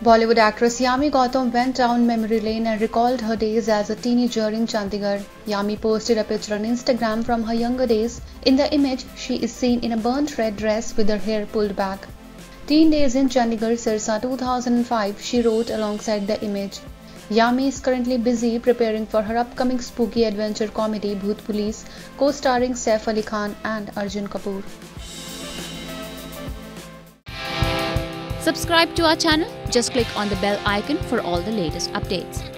Bollywood actress Yami Gautam went down memory lane and recalled her days as a teenager in Chandigarh. Yami posted a picture on Instagram from her younger days. In the image, she is seen in a burnt red dress with her hair pulled back. Teen days in Chandigarh circa 2005, she wrote alongside the image. Yami is currently busy preparing for her upcoming spooky adventure comedy Bhoot Police, co-starring Saif Ali Khan and Arjun Kapoor. Subscribe to our channel. Just click on the bell icon for all the latest updates.